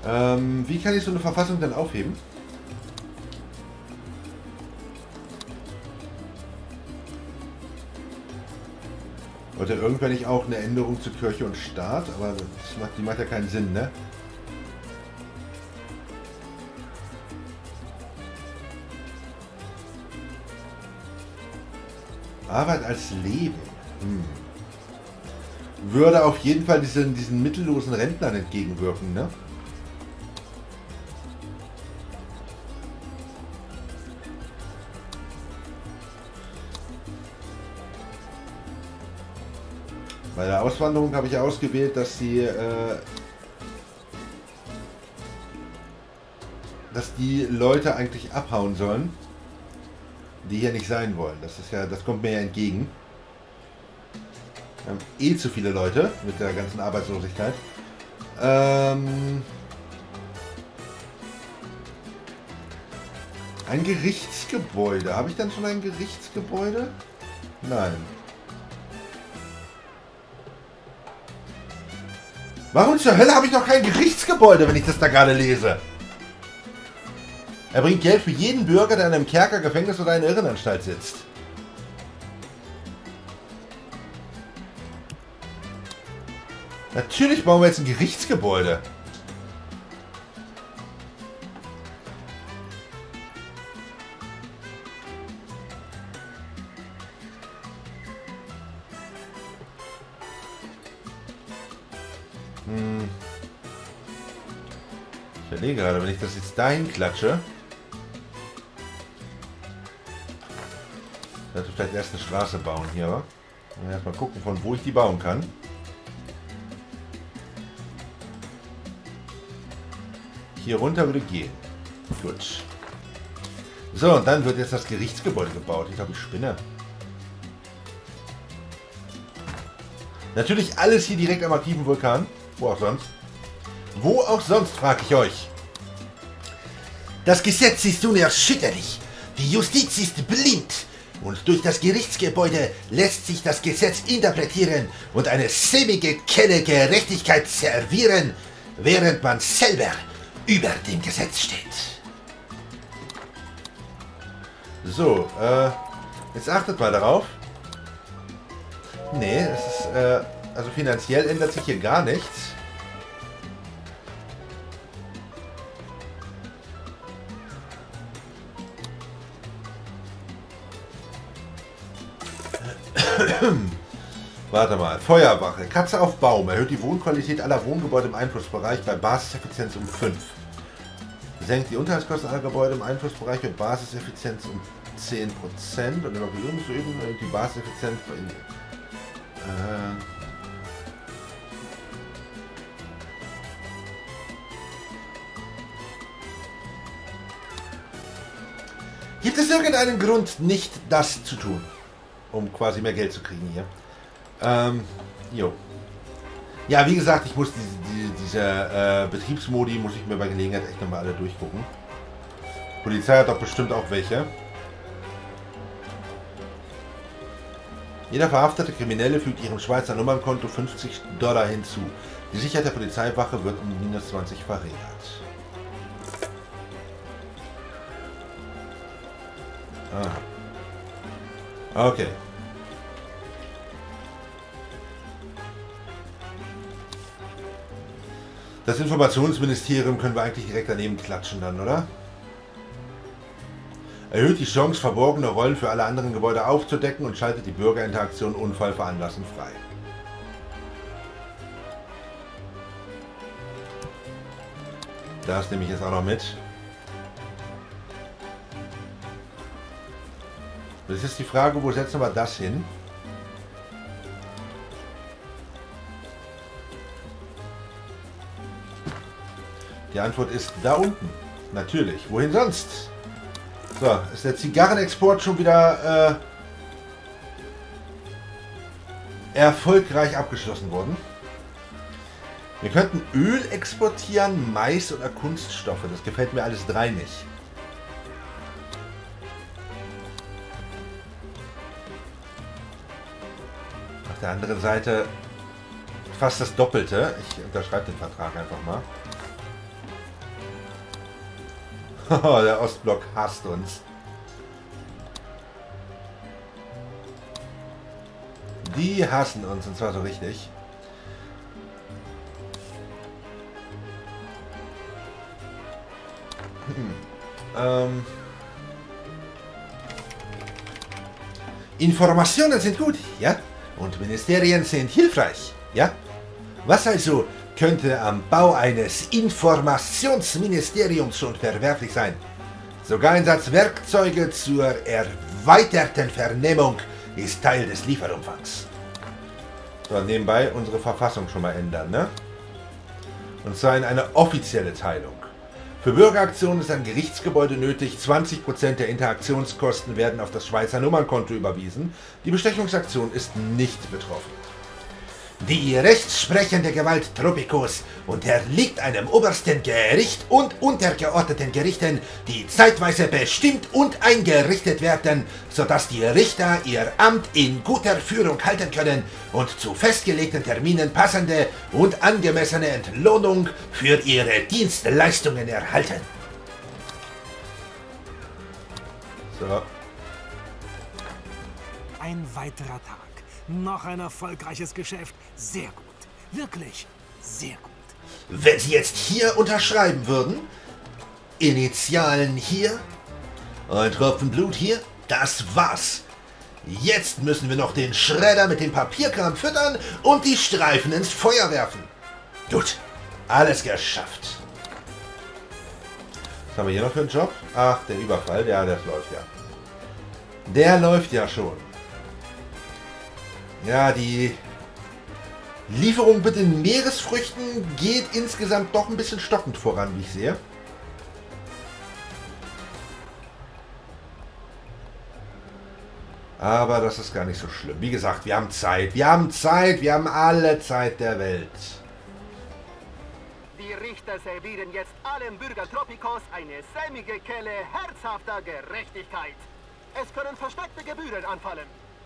Wie kann ich so eine Verfassung denn aufheben? Wollte irgendwann nicht auch eine Änderung zu Kirche und Staat, aber die macht ja keinen Sinn, ne? Arbeit als Leben. Würde auf jeden Fall diesen mittellosen Rentnern entgegenwirken, ne? Bei der Auswanderung habe ich ausgewählt, dass die Leute eigentlich abhauen sollen, die hier nicht sein wollen. Das kommt mir ja entgegen. Wir haben eh zu viele Leute mit der ganzen Arbeitslosigkeit. Ein Gerichtsgebäude. Habe ich dann schon ein Gerichtsgebäude? Nein. Warum zur Hölle habe ich noch kein Gerichtsgebäude, wenn ich das da gerade lese? Er bringt Geld für jeden Bürger, der in einem Kerker, Gefängnis oder in einer Irrenanstalt sitzt. Natürlich bauen wir jetzt ein Gerichtsgebäude. Ich überlege gerade, wenn ich das jetzt dahin klatsche, sollte ich vielleicht erst eine Straße bauen hier, wa? Erstmal gucken, von wo ich die bauen kann. Hier runter würde gehen. Gut. So, und dann wird jetzt das Gerichtsgebäude gebaut. Ich glaube, ich spinne. Natürlich alles hier direkt am aktiven Vulkan. Wo auch sonst. Wo auch sonst, frage ich euch. Das Gesetz ist unerschütterlich. Die Justiz ist blind. Und durch das Gerichtsgebäude lässt sich das Gesetz interpretieren und eine sämige Kelle Gerechtigkeit servieren, während man selber über dem Gesetz steht. So, jetzt achtet mal darauf. Nee, es ist, also finanziell ändert sich hier gar nichts. Warte mal. Feuerwache. Katze auf Baum. Erhöht die Wohnqualität aller Wohngebäude im Einflussbereich bei Basiseffizienz um 5. Senkt die Unterhaltskosten aller Gebäude im Einflussbereich bei Basiseffizienz um 10%. Und im Erhöhungsüben erhöht die Basiseffizienz bei Gibt es irgendeinen Grund, nicht das zu tun? Um quasi mehr Geld zu kriegen hier. Jo. Ja, wie gesagt, ich muss diese Betriebsmodi, muss ich mir bei Gelegenheit echt nochmal alle durchgucken. Polizei hat doch bestimmt auch welche. Jeder verhaftete Kriminelle fügt ihrem Schweizer Nummernkonto $50 hinzu. Die Sicherheit der Polizeiwache wird um -20 verringert. Ah. Okay. Das Informationsministerium können wir eigentlich direkt daneben klatschen dann, oder? Erhöht die Chance, verborgene Rollen für alle anderen Gebäude aufzudecken und schaltet die Bürgerinteraktion unfallveranlassend frei. Das nehme ich jetzt auch noch mit. Das ist die Frage, wo setzen wir das hin? Die Antwort ist da unten. Natürlich. Wohin sonst? So, ist der Zigarrenexport schon wieder erfolgreich abgeschlossen worden. Wir könnten Öl exportieren, Mais oder Kunststoffe. Das gefällt mir alles drei nicht. Auf der anderen Seite fast das Doppelte. Ich unterschreibe den Vertrag einfach mal. Der Ostblock hasst uns. Die hassen uns, und zwar so richtig. Informationen sind gut, ja? Und Ministerien sind hilfreich, ja? Was also könnte am Bau eines Informationsministeriums schon verwerflich sein? Sogar Einsatz Werkzeuge zur erweiterten Vernehmung ist Teil des Lieferumfangs. So, nebenbei unsere Verfassung schon mal ändern, ne? Und zwar in eine offizielle Teilung. Für Bürgeraktionen ist ein Gerichtsgebäude nötig. 20% der Interaktionskosten werden auf das Schweizer Nummernkonto überwiesen. Die Bestechungsaktion ist nicht betroffen. Die rechtsprechende Gewalt Tropicos unterliegt einem obersten Gericht und untergeordneten Gerichten, die zeitweise bestimmt und eingerichtet werden, sodass die Richter ihr Amt in guter Führung halten können und zu festgelegten Terminen passende und angemessene Entlohnung für ihre Dienstleistungen erhalten. So. Ein weiterer Tag. Noch ein erfolgreiches Geschäft. Sehr gut. Wirklich sehr gut. Wenn Sie jetzt hier unterschreiben würden, Initialen hier, ein Tropfen Blut hier, das war's. Jetzt müssen wir noch den Schredder mit dem Papierkram füttern und die Streifen ins Feuer werfen. Gut, alles geschafft. Was haben wir hier noch für einen Job? Ach, der Überfall, ja, das läuft ja. Der läuft ja schon. Ja, die Lieferung mit den Meeresfrüchten geht insgesamt doch ein bisschen stockend voran, wie ich sehe. Aber das ist gar nicht so schlimm. Wie gesagt, wir haben Zeit. Wir haben Zeit. Wir haben alle Zeit der Welt. Die Richter servieren jetzt allen Bürger Tropicos eine sämige Kelle herzhafter Gerechtigkeit. Es können versteckte Gebühren anfallen.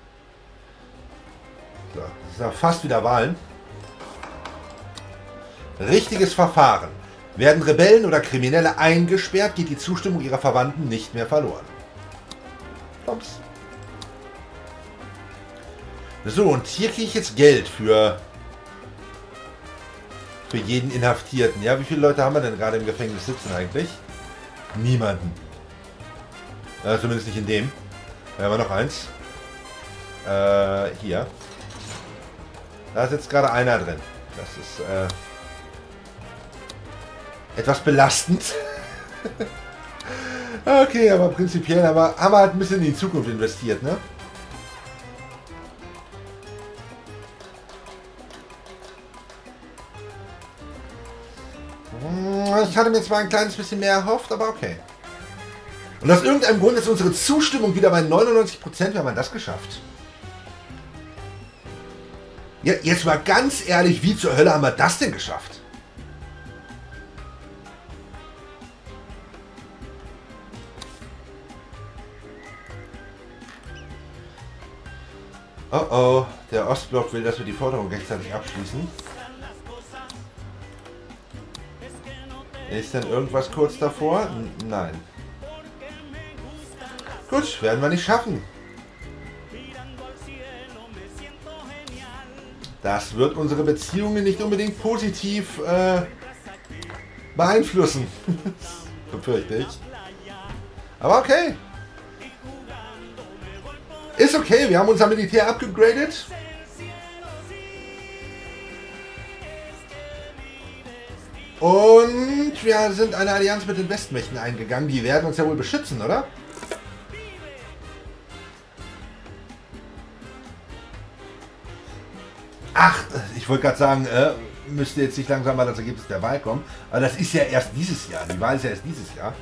So, das ist ja fast wieder Wahlen. Richtiges Verfahren. Werden Rebellen oder Kriminelle eingesperrt, geht die Zustimmung ihrer Verwandten nicht mehr verloren. Ups. So, und hier kriege ich jetzt Geld für jeden Inhaftierten. Ja, wie viele Leute haben wir denn gerade im Gefängnis sitzen eigentlich? Niemanden. Zumindest nicht in dem. Da haben wir noch eins. Hier. Da ist jetzt gerade einer drin. Das ist etwas belastend. Okay, aber prinzipiell haben wir halt ein bisschen in die Zukunft investiert, ne? Ich hatte mir zwar ein kleines bisschen mehr erhofft, aber okay. Und aus irgendeinem Grund ist unsere Zustimmung wieder bei 99%. Wir haben das geschafft. Ja, jetzt mal ganz ehrlich, wie zur Hölle haben wir das denn geschafft? Oh oh, der Ostblock will, dass wir die Forderung rechtzeitig abschließen. Ist denn irgendwas kurz davor? Nein. Gut, werden wir nicht schaffen. Das wird unsere Beziehungen nicht unbedingt positiv beeinflussen. Befürchte ich. Aber okay. Ist okay, wir haben unser Militär abgegradet. Und wir sind eine Allianz mit den Westmächten eingegangen. Die werden uns ja wohl beschützen, oder? Ach, ich wollte gerade sagen, müsste jetzt nicht langsam mal das Ergebnis der Wahl kommen. Aber das ist ja erst dieses Jahr. Die Wahl ist ja erst dieses Jahr.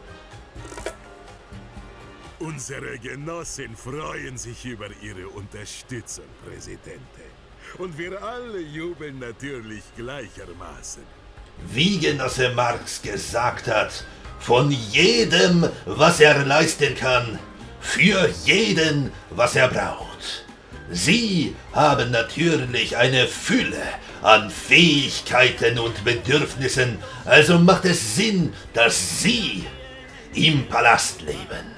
Unsere Genossen freuen sich über Ihre Unterstützung, Präsidente. Und wir alle jubeln natürlich gleichermaßen. Wie Genosse Marx gesagt hat, von jedem, was er leisten kann, für jeden, was er braucht. Sie haben natürlich eine Fülle an Fähigkeiten und Bedürfnissen, also macht es Sinn, dass Sie im Palast leben.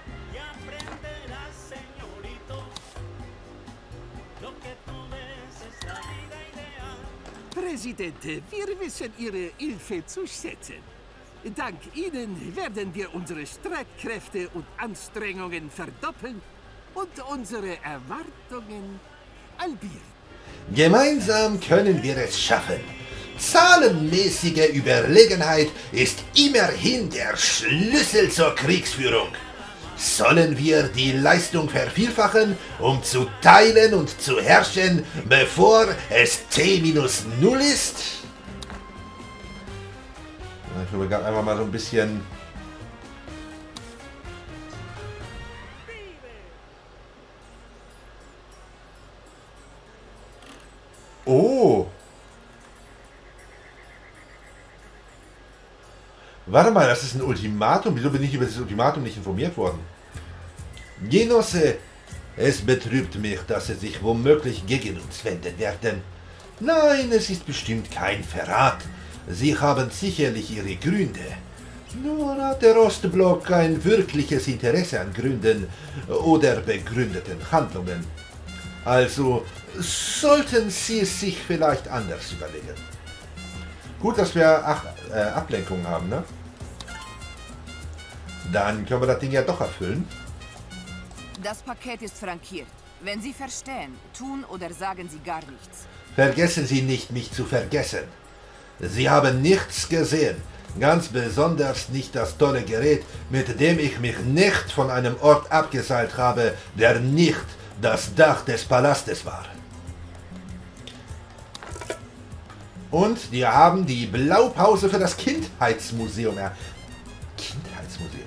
Präsidente, wir wissen Ihre Hilfe zu schätzen. Dank Ihnen werden wir unsere Streitkräfte und Anstrengungen verdoppeln und unsere Erwartungen halbieren. Gemeinsam können wir es schaffen. Zahlenmäßige Überlegenheit ist immerhin der Schlüssel zur Kriegsführung. Sollen wir die Leistung vervielfachen, um zu teilen und zu herrschen, bevor es T-0 ist? Ich würde gerade einfach mal so ein bisschen... Oh! Warte mal, das ist ein Ultimatum. Wieso bin ich über dieses Ultimatum nicht informiert worden? Genosse, es betrübt mich, dass Sie sich womöglich gegen uns wenden werden. Nein, es ist bestimmt kein Verrat. Sie haben sicherlich Ihre Gründe. Nur hat der Ostblock ein wirkliches Interesse an Gründen oder begründeten Handlungen. Also sollten Sie es sich vielleicht anders überlegen. Gut, dass wir Ablenkungen haben, ne? Dann können wir das Ding ja doch erfüllen. Das Paket ist frankiert. Wenn Sie verstehen, tun oder sagen Sie gar nichts. Vergessen Sie nicht, mich zu vergessen. Sie haben nichts gesehen. Ganz besonders nicht das tolle Gerät, mit dem ich mich nicht von einem Ort abgeseilt habe, der nicht das Dach des Palastes war. Und wir haben die Blaupause für das Kindheitsmuseum. Kindheitsmuseum.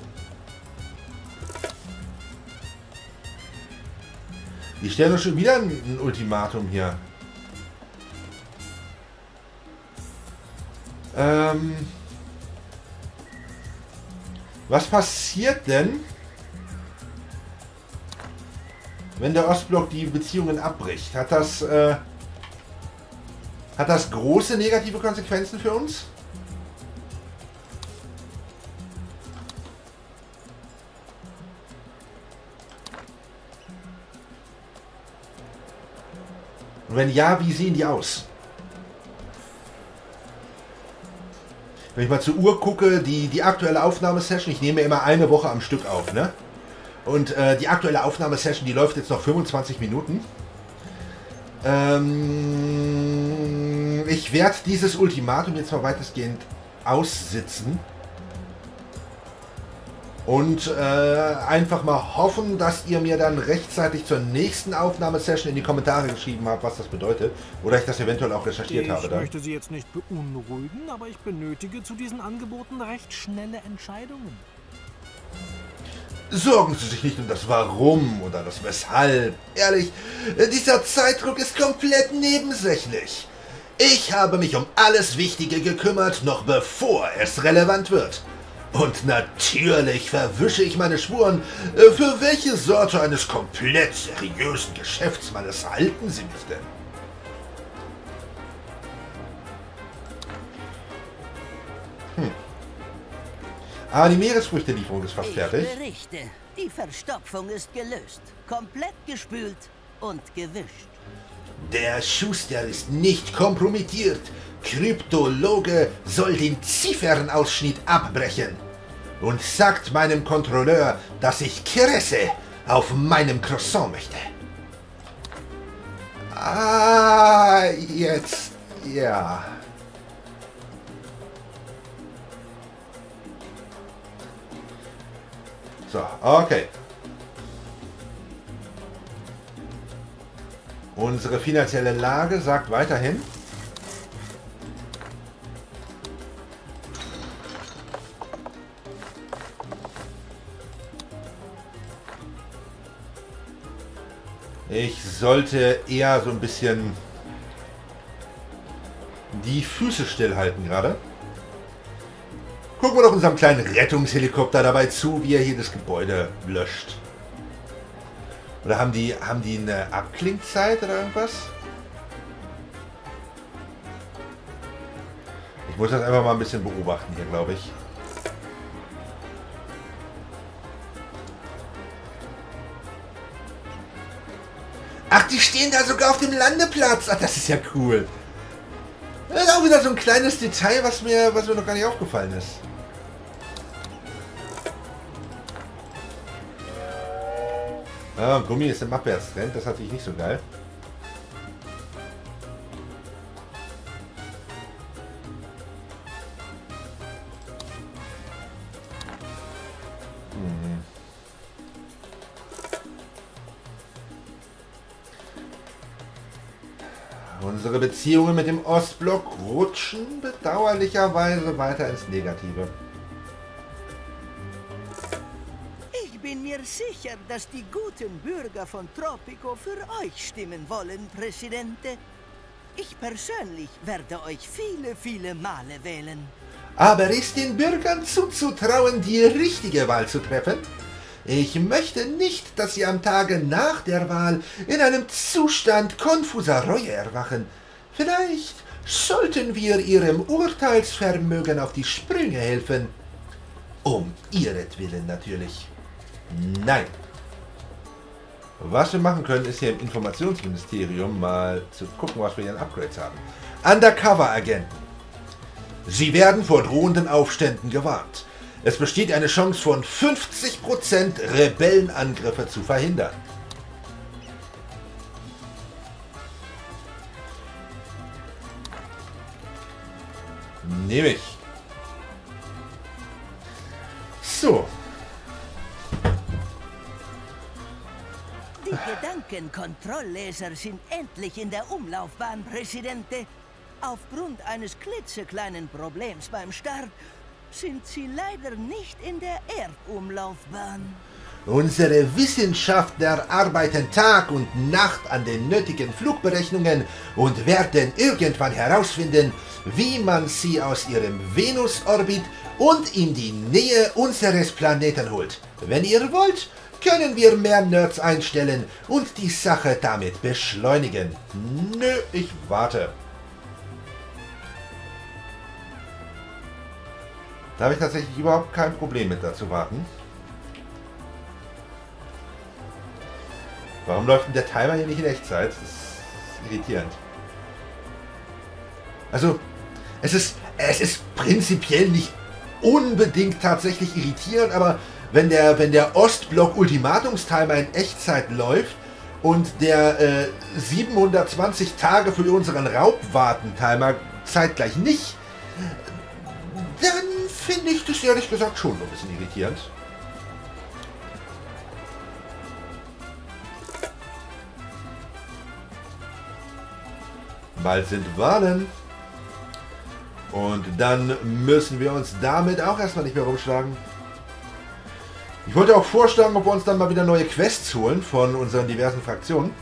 Die stellen uns schon wieder ein Ultimatum hier. Was passiert denn, wenn der Ostblock die Beziehungen abbricht? Hat das große negative Konsequenzen für uns? Und wenn ja, wie sehen die aus? Wenn ich mal zur Uhr gucke, die aktuelle Aufnahmesession, ich nehme immer eine Woche am Stück auf, ne? Und die aktuelle Aufnahmesession, die läuft jetzt noch 25 Minuten. Ich werde dieses Ultimatum jetzt mal weitestgehend aussitzen. Und einfach mal hoffen, dass ihr mir dann rechtzeitig zur nächsten Aufnahmesession in die Kommentare geschrieben habt, was das bedeutet. Oder ich das eventuell auch recherchiert habe. Ich möchte Sie jetzt nicht beunruhigen, aber ich benötige zu diesen Angeboten recht schnelle Entscheidungen. Sorgen Sie sich nicht um das Warum oder das Weshalb. Ehrlich, dieser Zeitdruck ist komplett nebensächlich. Ich habe mich um alles Wichtige gekümmert, noch bevor es relevant wird. Und natürlich verwische ich meine Spuren. Für welche Sorte eines komplett seriösen Geschäftsmannes halten Sie mich denn? Die Meeresfrüchtelieferung ist fast fertig. Ich berichte, die Verstopfung ist gelöst, komplett gespült und gewischt. Der Schuster ist nicht kompromittiert. Kryptologe soll den Ziffernausschnitt abbrechen und sagt meinem Kontrolleur, dass ich Kresse auf meinem Croissant möchte. Jetzt, ja. So, okay. Unsere finanzielle Lage sagt weiterhin: ich sollte eher so ein bisschen die Füße stillhalten gerade. Gucken wir doch unserem kleinen Rettungshelikopter dabei zu, wie er hier das Gebäude löscht. Oder haben die eine Abklingzeit oder irgendwas? Ich muss das einfach mal ein bisschen beobachten hier, glaube ich. Ach, die stehen da sogar auf dem Landeplatz. Ach, das ist ja cool. Das ist auch wieder so ein kleines Detail, was mir noch gar nicht aufgefallen ist. Ah, Gummi ist im Abwärtstrend. Das ist natürlich nicht so geil. Unsere Beziehungen mit dem Ostblock rutschen bedauerlicherweise weiter ins Negative. Ich bin mir sicher, dass die guten Bürger von Tropico für euch stimmen wollen, Präsidente. Ich persönlich werde euch viele, viele Male wählen. Aber ist den Bürgern zuzutrauen, die richtige Wahl zu treffen? Ich möchte nicht, dass sie am Tage nach der Wahl in einem Zustand konfuser Reue erwachen. Vielleicht sollten wir ihrem Urteilsvermögen auf die Sprünge helfen. Um ihretwillen natürlich. Nein. Was wir machen können, ist hier im Informationsministerium mal zu gucken, was wir hier an Upgrades haben. Undercover-Agenten. Sie werden vor drohenden Aufständen gewarnt. Es besteht eine Chance von 50%, Rebellenangriffe zu verhindern. Nehme ich. So. Die Gedankenkontrollleser sind endlich in der Umlaufbahn, Präsidente. Aufgrund eines klitzekleinen Problems beim Start sind sie leider nicht in der Erdumlaufbahn. Unsere Wissenschaftler arbeiten Tag und Nacht an den nötigen Flugberechnungen und werden irgendwann herausfinden, wie man sie aus ihrem Venusorbit und in die Nähe unseres Planeten holt. Wenn ihr wollt, können wir mehr Nerds einstellen und die Sache damit beschleunigen. Nö, ich warte. Da habe ich tatsächlich überhaupt kein Problem mit, da zu warten. Warum läuft denn der Timer hier nicht in Echtzeit? Das ist irritierend. Also, es ist prinzipiell nicht unbedingt tatsächlich irritierend, aber wenn der Ostblock Ultimatumstimer in Echtzeit läuft und der 720 Tage für unseren Raubwarten-Timer zeitgleich nicht, dann finde ich das ehrlich gesagt schon ein bisschen irritierend. Bald sind Wahlen. Und dann müssen wir uns damit auch erstmal nicht mehr rumschlagen. Ich wollte auch vorschlagen, ob wir uns dann mal wieder neue Quests holen von unseren diversen Fraktionen.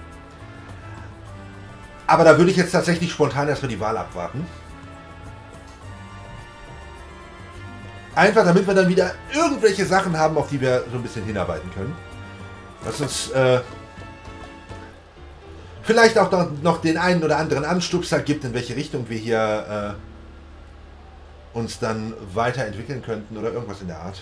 Aber da würde ich jetzt tatsächlich spontan erstmal die Wahl abwarten. Einfach damit wir dann wieder irgendwelche Sachen haben, auf die wir so ein bisschen hinarbeiten können. Was uns vielleicht auch noch den einen oder anderen Anstupser gibt, in welche Richtung wir hier uns dann weiterentwickeln könnten oder irgendwas in der Art.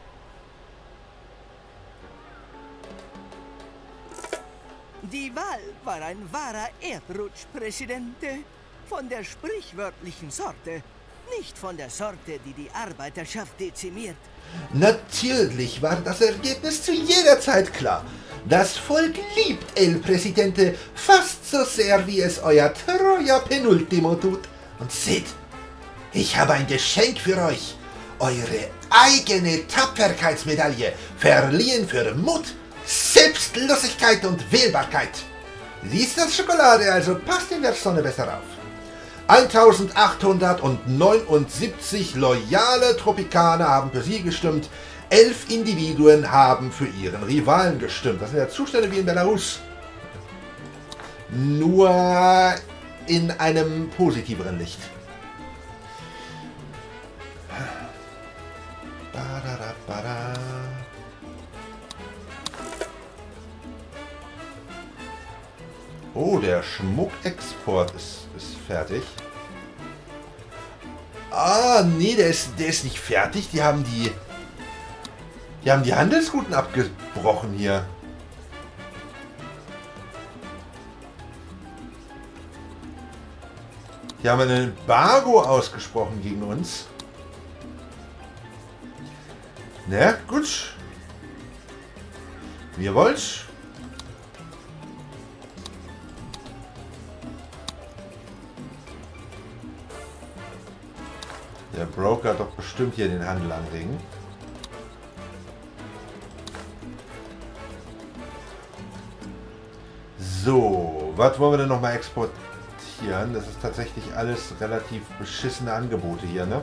Die Wahl war ein wahrer Erdrutsch, Präsidente. Von der sprichwörtlichen Sorte. Nicht von der Sorte, die die Arbeiterschaft dezimiert. Natürlich war das Ergebnis zu jeder Zeit klar. Das Volk liebt El Presidente fast so sehr, wie es euer treuer Penultimo tut. Und seht, ich habe ein Geschenk für euch. Eure eigene Tapferkeitsmedaille, verliehen für Mut, Selbstlosigkeit und Wählbarkeit. Sie ist das Schokolade, also passt in der Sonne besser auf. 1879 loyale Tropikaner haben für sie gestimmt. 11 Individuen haben für ihren Rivalen gestimmt. Das sind ja Zustände wie in Belarus. Nur in einem positiveren Licht. Oh, der Schmuckexport ist fertig. Ah, nee, der ist nicht fertig. Die haben die Handelsrouten abgebrochen hier. Die haben ein Embargo ausgesprochen gegen uns. Na gut. Wie ihr wollt. Der Broker hat doch bestimmt hier den Handel anregen. So, was wollen wir denn nochmal exportieren? Das ist tatsächlich alles relativ beschissene Angebote hier, ne?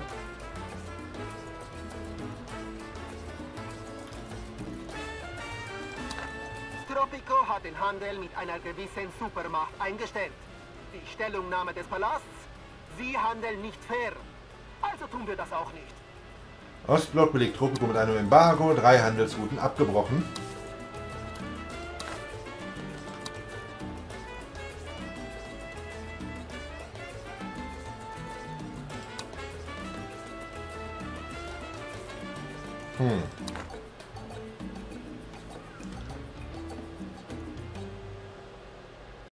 Tropico hat den Handel mit einer gewissen Supermacht eingestellt. Die Stellungnahme des Palasts: Sie handeln nicht fair. Also tun wir das auch nicht. Ostblock belegt Tropico mit einem Embargo, 3 Handelsrouten abgebrochen.